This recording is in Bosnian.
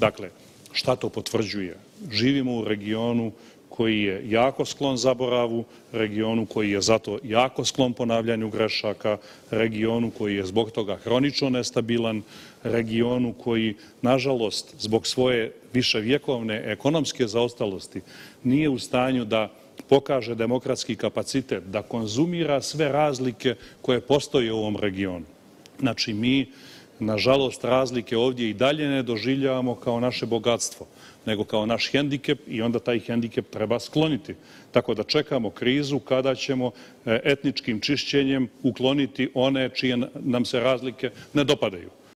Dakle, šta to potvrđuje? Živimo u regionu koji je jako sklon zaboravu, regionu koji je zato jako sklon ponavljanju grešaka, regionu koji je zbog toga hronično nestabilan, regionu koji, nažalost, zbog svoje viševjekovne ekonomske zaostalosti nije u stanju da pokaže demokratski kapacitet, da konzumira sve razlike koje postoje u ovom regionu. Znači, mi, nažalost, razlike ovdje i dalje ne doživljavamo kao naše bogatstvo, nego kao naš hendikep i onda taj hendikep treba skloniti. Tako da čekamo krizu kada ćemo etničkim čišćenjem ukloniti one čije nam se razlike ne dopadaju.